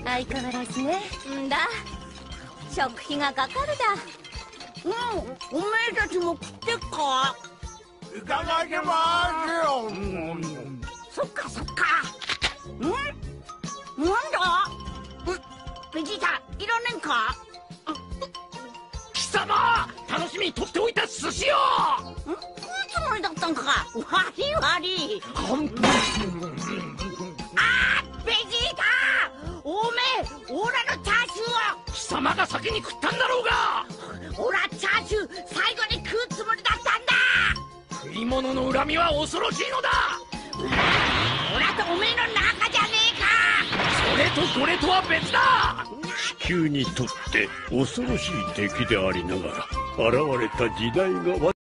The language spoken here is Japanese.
相変わらずね。んだ、食費がかかるだ。 おめえたちも食ってっか。 いただきますよ。 そっかそっか。なんだ。ベジータいらねえんか。 貴様、楽しみにとっておいた寿司よ。 食うつもりだったんか。悪い悪い。ベジータ、おめえオラのチャーシューを。 貴様が先に食ったんだろうが。 オラチャーシュー最後に食うつもりだったんだ。 食い物の恨みは恐ろしいのだ。 オラとおめえの仲じゃねえか。 それとこれとは別だ。 地球にとって恐ろしい敵でありながら現れた時代が